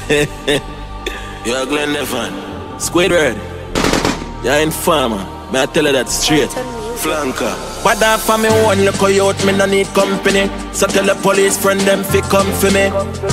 You're Glenn Nevin, Squidward. You're Informer. May I tell you that straight? Flanker. But that for me one look out, me no need company. So tell the police friend them fi come for me.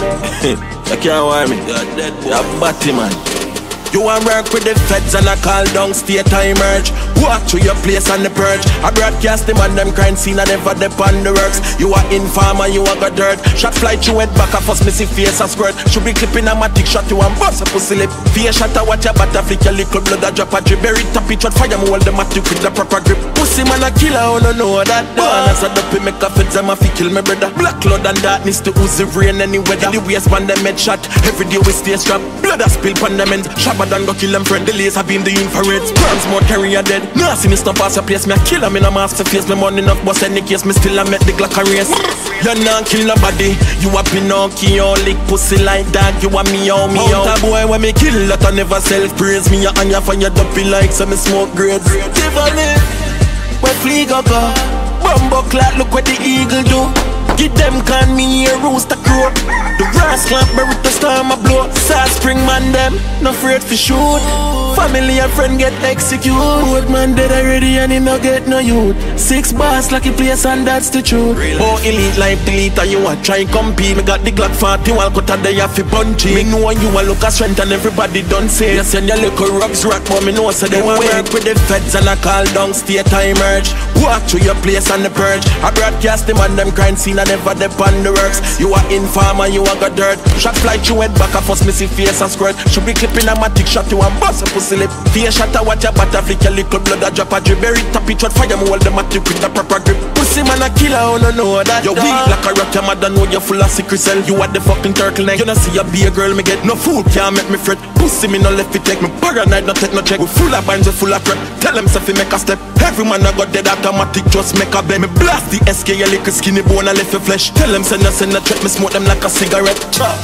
You can't worry me. You're dead boy. You're batty man. You want work with the feds and I call down state I emerge. Walk to your place on the purge. I broadcast them and them crime scene and never depend the works. You are Informer, you are got dirt. Shot fly through head back, I first me see face a squirt. Should be clipping a matic shot you and bust a pussy lip. Face shot a watch a batter flick your little blood a drop a drip. Bury top it shot fire me hold the matic with the proper grip. Pussy man a killer, I don't know that done. As a dopey make a feds and a fi kill me brother. Black cloud and darkness to ooze the rain any weather. The waistband them head shot, every day we stay strapped. Blood a spill pon them ends. Shabba done go kill them friend. The laser beam the infrared. Sperms more carry a dead. Nah see me stop pass your place. Me a killer, me no master face. Me money enough bust any case. Me still a make the Glock a race. You not kill nobody. You a Pinocchio, lick pussy like that. You a me out. Mountain boy when me kill that I never self-praise. Me a on your fire dumpy like some smoke grades. Tiffany, where flea go go? Bumbo clock, look what the eagle do. Give them can me a rooster crow. The grass clamp bury the storm a blow. Sad spring man them, no afraid for shoot. Family and friend get executed. Old man dead already and he no get no youth. 6 bars lucky place and that's the truth. Oh elite life delete and you a try compete. Me got the Glock 41 cut a day off a punchy. Me know you a look a strength and everybody done say. You send your little rocks rock but me know so they want work with the feds and I call down state I emerge. Walk to your place on the purge. I broadcast them and them crime scene and never depend the works. You are Informer, you a got dirt. Shot fly through head back, I first me see face a squirt. Should be clipping a matic shot you and bust a pussy lip. Face shot a watch a batter flick your little blood a drop a drip. Bury top it shot fire me hold the matic with a proper grip. Pussy man a killer, I don't know that. You weak like a rock, your mother know you full of secret cell. You are the fucking turtleneck. You not see a be a girl me get no food, can't make me fret. Pussy me no left it take me paranoid, no take no check. We full of binds, we full of prep. Tell them so fi make a step. Every man I got dead automatic, just make a bet. Me blast the SK, you lick a skinny bone and left your flesh. Tell them send a threat, me smoke them like a cigarette.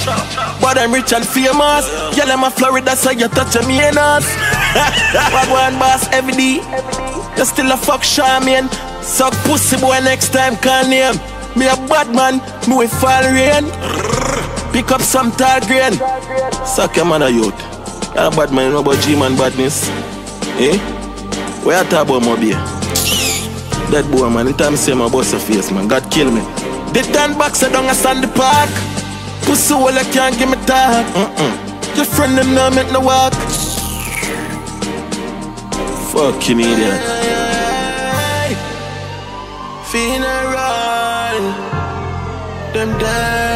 But I'm rich and famous. Yeah, them a Florida, so you touch me and us. Bad one boss every day. You still a fuck shaman. Suck pussy boy next time can't name. Me a bad man, me with fall rain. Pick up some tall grain. Suck your man a youth. You're a bad man, you know about G-man badness. Eh? Where you talk about my beer? That boy man, in time say my boss a face man, God kill me. The tan box down a Sandy Park. Pussy hole I can't give me talk. Your friend them now make no walk. Fucking idiot. Funeral. Them dead.